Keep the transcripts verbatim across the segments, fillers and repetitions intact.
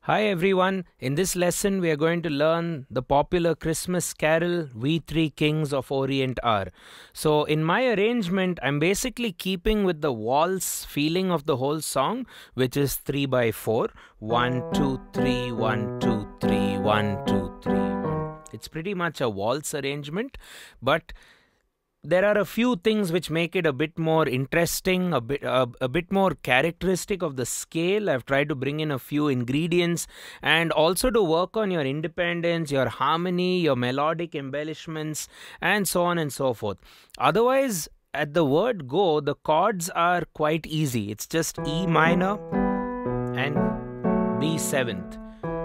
Hi everyone, in this lesson we are going to learn the popular Christmas carol We Three Kings of Orient Are. So in my arrangement I'm basically keeping with the waltz feeling of the whole song, which is three by four. One, two, three, one, two, three, one, two, three, one. It's pretty much a waltz arrangement, but there are a few things which make it a bit more interesting, a bit uh, a bit more characteristic of the scale. I've tried to bring in a few ingredients and also to work on your independence, your harmony, your melodic embellishments, and so on and so forth. Otherwise, at the word go, the chords are quite easy. It's just E minor and B seventh.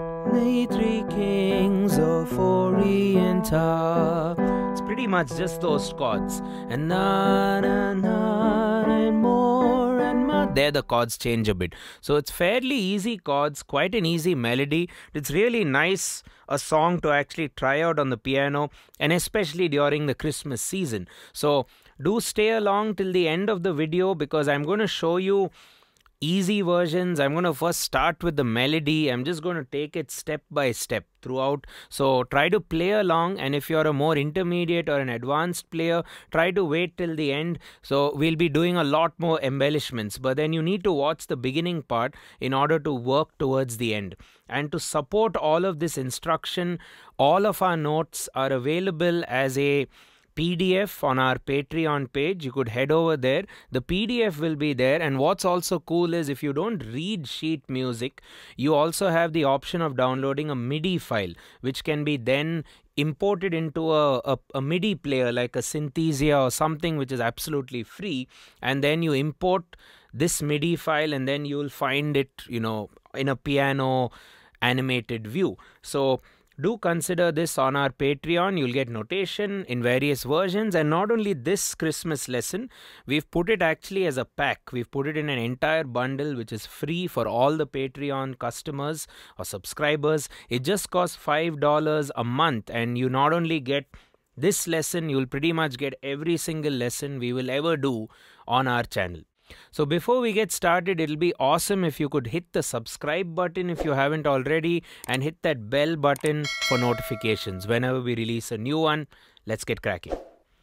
The three kings of Orient are. It's pretty much just those chords. And na na na and more and more. There the chords change a bit. So it's fairly easy chords, quite an easy melody. It's really nice a song to actually try out on the piano, and especially during the Christmas season. So do stay along till the end of the video because I'm going to show you easy versions. I'm going to first start with the melody. I'm just going to take it step by step throughout. So try to play along, and if you're a more intermediate or an advanced player, try to wait till the end. So we'll be doing a lot more embellishments, but then you need to watch the beginning part in order to work towards the end. And to support all of this instruction, all of our notes are available as a P D F on our Patreon page. You could head over there. The P D F will be there, and what's also cool is if you don't read sheet music, you also have the option of downloading a MIDI file, which can be then imported into a, a, a MIDI player like a Synthesia or something, which is absolutely free, and then you import this MIDI file and then you'll find it, you know, in a piano animated view. So do consider this on our Patreon. You'll get notation in various versions, and not only this Christmas lesson, we've put it actually as a pack. We've put it in an entire bundle which is free for all the Patreon customers or subscribers. It just costs five dollars a month, and you not only get this lesson, you'll pretty much get every single lesson we will ever do on our channel. So before we get started, it'll be awesome if you could hit the subscribe button if you haven't already, and hit that bell button for notifications whenever we release a new one. Let's get cracking.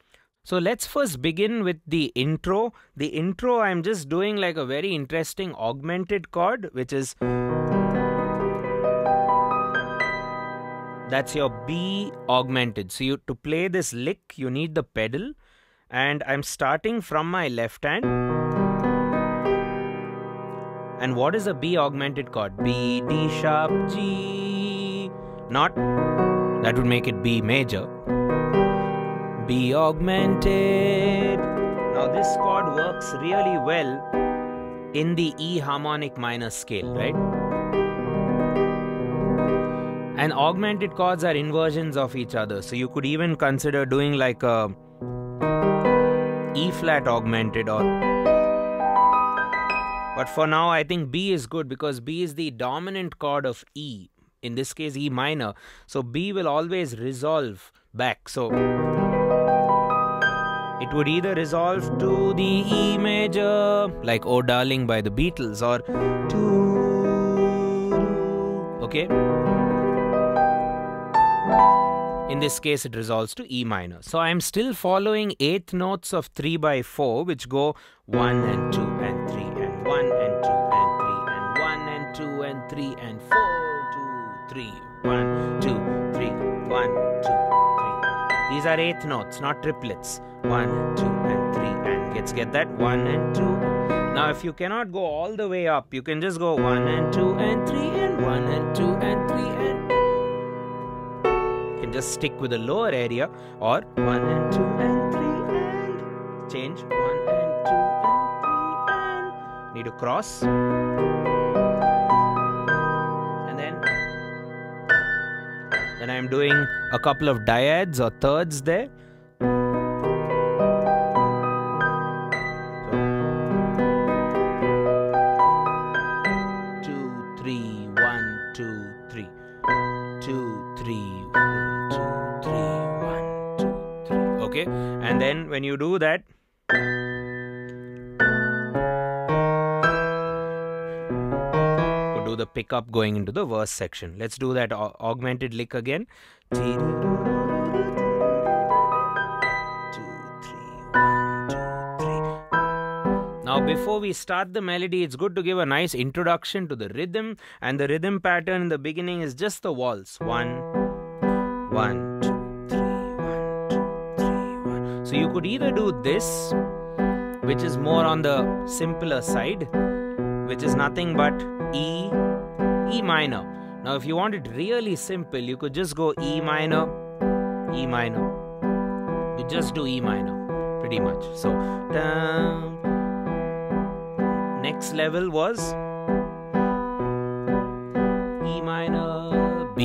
So let's first begin with the intro. The intro, I'm just doing like a very interesting augmented chord, which is, that's your B augmented. So you to play this lick, you need the pedal, and I'm starting from my left hand. And what is a B augmented chord? B, D sharp, G. Not, that would make it B major. B augmented. Now this chord works really well in the E harmonic minor scale, right? And augmented chords are inversions of each other. So you could even consider doing like a E flat augmented, or but for now, I think B is good because B is the dominant chord of E. In this case, E minor. So B will always resolve back. So it would either resolve to the E major, like Oh Darling by the Beatles, or to, okay? In this case, it resolves to E minor. So I'm still following eighth notes of three by four, which go one and two and three and one and two and three and one and two and three and four, two, three, one, two, three, one, two, three. These are eighth notes, not triplets. One and two and three, and let's get that one and two. Now, if you cannot go all the way up, you can just go one and two and three and one and two and three and just stick with the lower area, or one and two and three and change one and two and three and need to cross, and then then I'm doing a couple of dyads or thirds there. So two, three, one, two, three, two, three. Okay, and then when you do that, the pickup going into the verse section. Let's do that au augmented lick again. Now before we start the melody, it's good to give a nice introduction to the rhythm, and the rhythm pattern in the beginning is just the waltz. One, one, two, three, one, two, three, one. So you could either do this, which is more on the simpler side, which is nothing but E, E minor. Now if you want it really simple, you could just go E minor, E minor. You just do E minor, pretty much. So, down. Next level was E minor, B,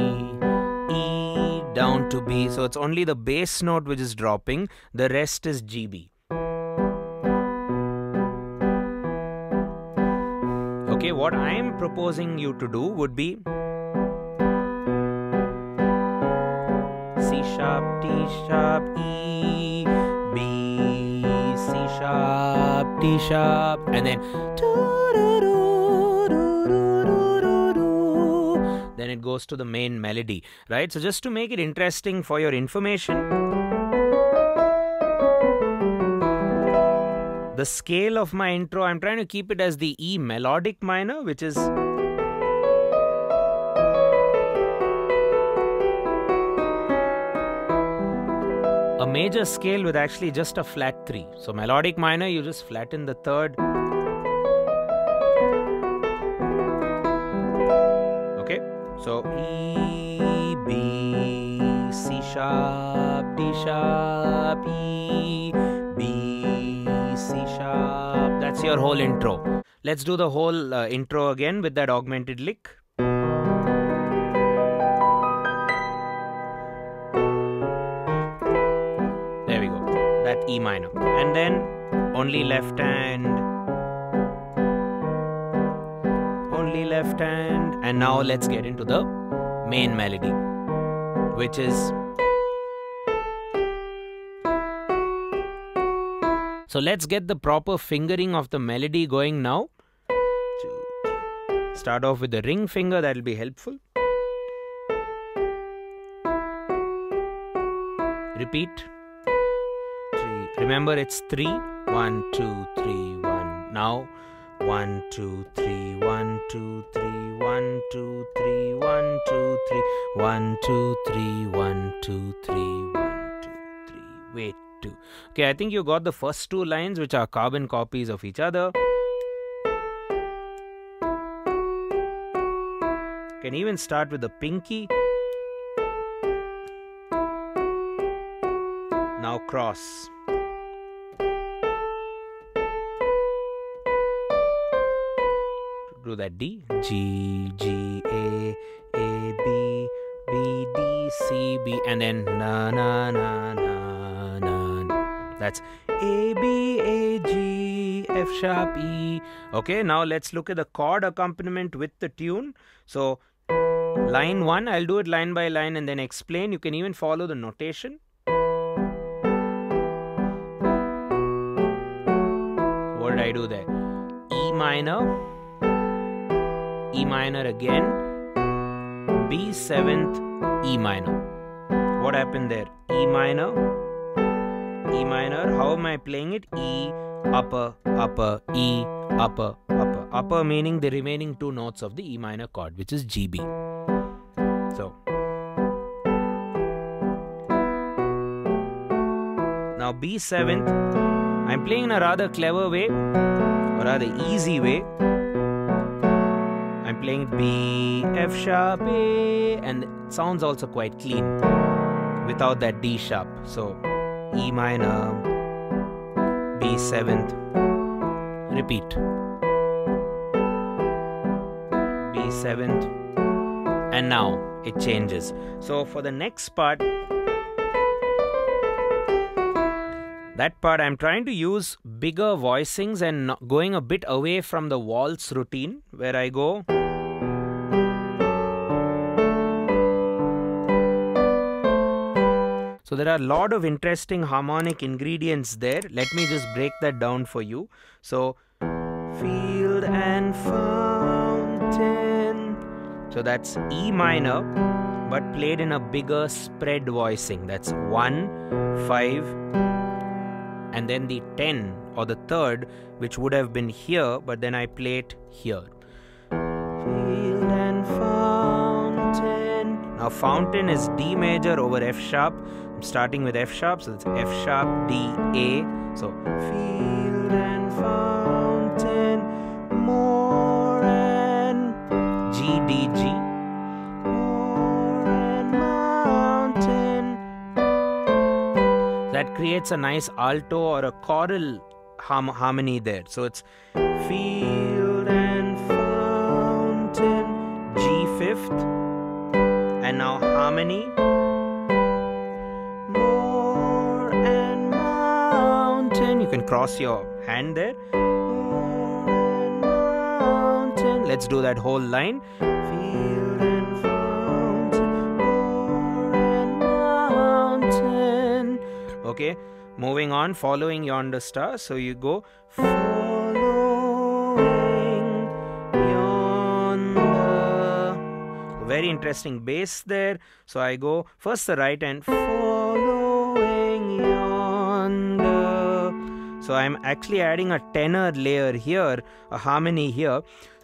E, down to B. So it's only the bass note which is dropping. The rest is G B. Okay, what I am proposing you to do would be C sharp, D sharp, E, B, C sharp, D sharp, and then then it goes to the main melody, right? So just to make it interesting for your information, the scale of my intro, I'm trying to keep it as the E melodic minor, which is a major scale with actually just a flat three. So melodic minor, you just flatten the third. Okay, so E, B, C sharp, D sharp, E, B, C sharp. That's your whole intro. Let's do the whole uh, intro again with that augmented lick. E minor, and then only left hand, only left hand, and now let's get into the main melody, which is, so let's get the proper fingering of the melody going now. Start off with the ring finger, that will be helpful. Repeat. Remember, it's three, one, two, three, one. Now, one, two, three, one, two, three, one, two, three, one, two, three, one, two, three, one, two, three, one, two, three. Wait, two. Okay, I think you got the first two lines, which are carbon copies of each other. Can even start with the pinky. Now cross. Do that D, G, G, A, A, B, B, D, C, B, and then na, na, na, na, na. That's A, B, A, G, F sharp, E. Okay, now let's look at the chord accompaniment with the tune. So, line one, I'll do it line by line and then explain. You can even follow the notation. What did I do there? E minor. E minor again, B seventh, E minor. What happened there? E minor, E minor. How am I playing it? E, upper, upper, E, upper, upper. Upper meaning the remaining two notes of the E minor chord, which is G B. So, now B seventh, I'm playing in a rather clever way, or rather easy way. I'm playing B, F sharp, A, and it sounds also quite clean without that D sharp. So E minor, B seventh, repeat. B seventh, and now it changes. So for the next part, that part I'm trying to use bigger voicings and going a bit away from the waltz routine where I go. So there are a lot of interesting harmonic ingredients there. Let me just break that down for you. So, field and fountain. So that's E minor, but played in a bigger spread voicing. That's one, five, and then the ten or the third, which would have been here, but then I play it here. Field and fountain. Now fountain is D major over F sharp. I'm starting with F sharp, so it's F sharp, D, A. So field and fountain, more and G, D, G. More and mountain. That creates a nice alto or a choral harm harmony there. So it's field and fountain, G fifth, and now harmony. More and mountain. You can cross your hand there. More and mountain. Let's do that whole line. Field and fountain, more and mountain. Okay. Moving on, following yonder star. So you go following yonder. Very interesting bass there. So I go first the right and following yonder. So I'm actually adding a tenor layer here, a harmony here.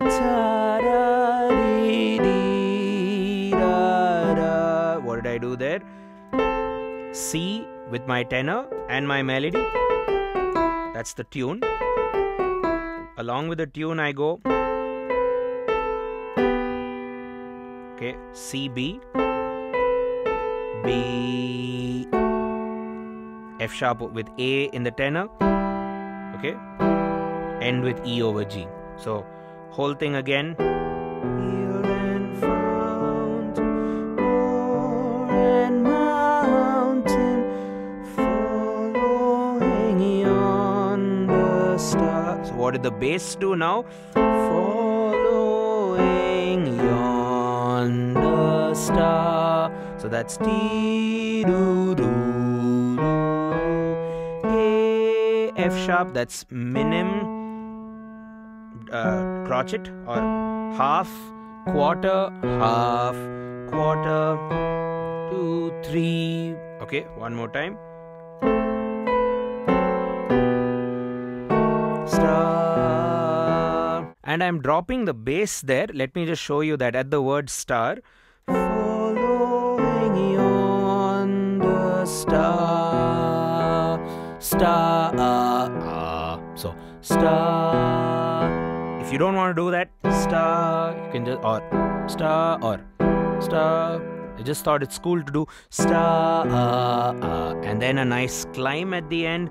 What did I do there? C with my tenor and my melody. That's the tune. Along with the tune I go, okay, C, B, B, F sharp with A in the tenor, okay, end with E over G. So whole thing again. What did the bass do now? Following yonder star. So that's T do do A, F sharp. That's minim, uh, crotchet or half, quarter, half, quarter, two, three. Okay, one more time. Star. And I'm dropping the bass there. Let me just show you that at the word star. Following yonder star. Star. Uh, uh. So star. If you don't want to do that, star, you can just, or star, or star. I just thought it's cool to do star. Uh, uh, and then a nice climb at the end.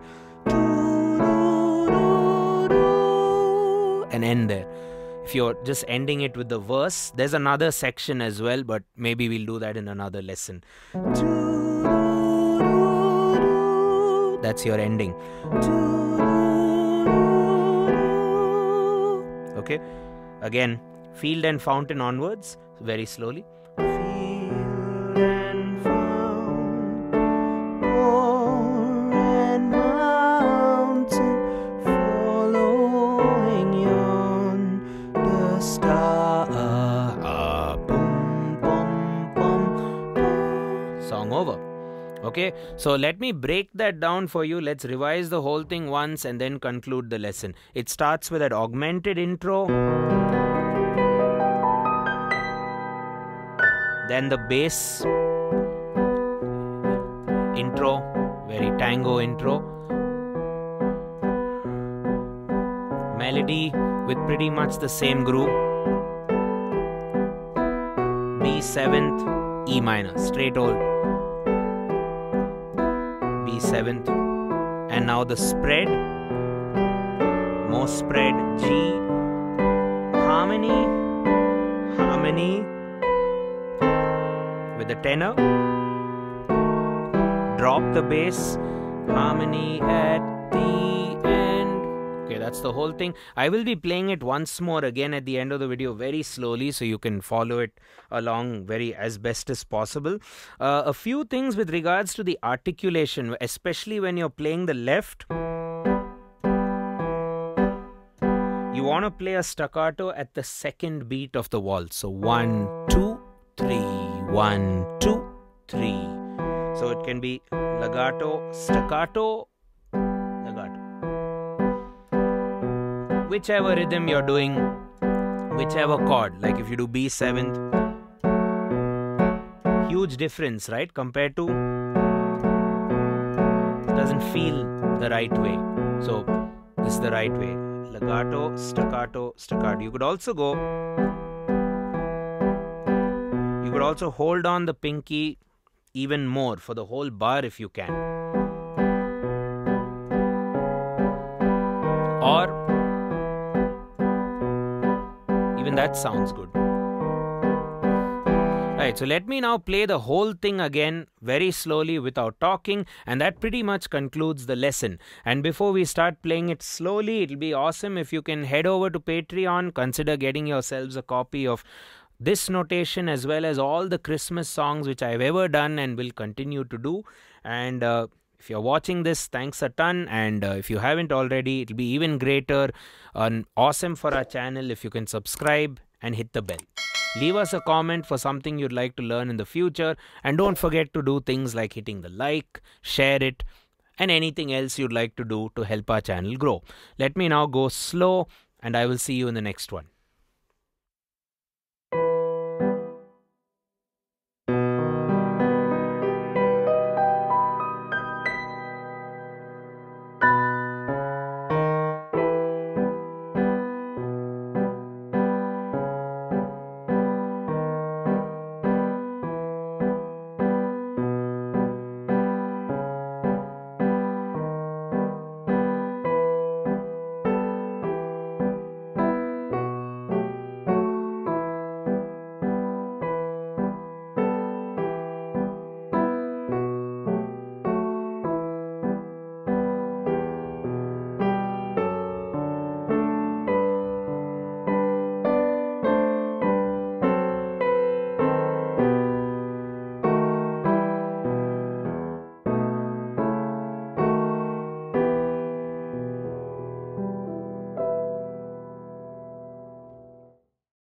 And end there. If you're just ending it with the verse, there's another section as well, but maybe we'll do that in another lesson. That's your ending. Okay, again, field and fountain onwards, very slowly. Field and fountain, more and mountain, following yonder star. Uh, boom, boom, boom, boom. Song over. Okay, so let me break that down for you. Let's revise the whole thing once and then conclude the lesson. It starts with an augmented intro, then the bass intro, very tango intro, melody with pretty much the same groove, B seventh, E minor, straight old B seventh, and now the spread, more spread, G, harmony, harmony with the tenor, drop the bass, harmony at the end. Okay, that's the whole thing. I will be playing it once more again at the end of the video very slowly so you can follow it along very as best as possible. Uh, a few things with regards to the articulation, especially when you're playing the left. you want to play a staccato at the second beat of the waltz. So one, two, three, one, two, three. So it can be legato, staccato, legato. Whichever rhythm you're doing, whichever chord, like if you do B seventh, huge difference, right? Compared to, it doesn't feel the right way. So this is the right way. Legato, staccato, staccato. You could also go, you could also hold on the pinky even more for the whole bar if you can. Or even that sounds good. Right, so let me now play the whole thing again very slowly without talking, and that pretty much concludes the lesson. And before we start playing it slowly, it'll be awesome if you can head over to Patreon, consider getting yourselves a copy of this notation as well as all the Christmas songs which I've ever done and will continue to do. And uh, if you're watching this, thanks a ton, and uh, if you haven't already, it'll be even greater and awesome for our channel if you can subscribe and hit the bell. Leave us a comment for something you'd like to learn in the future, and don't forget to do things like hitting the like, share it, and anything else you'd like to do to help our channel grow. Let me now go slow, and I will see you in the next one.